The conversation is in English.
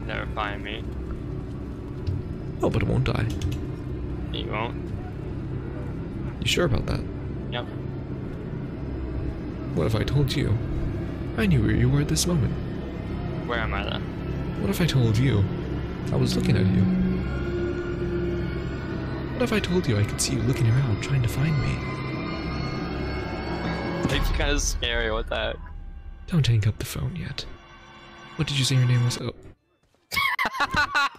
never find me. Oh, but it won't die. You won't? You sure about that? Yep. What if I told you? I knew where you were at this moment. Where am I then? What if I told you I was looking at you? What if I told you I could see you looking around trying to find me? It's kind of scary. What the heck? Don't hang up the phone yet. What did you say your name was? Oh.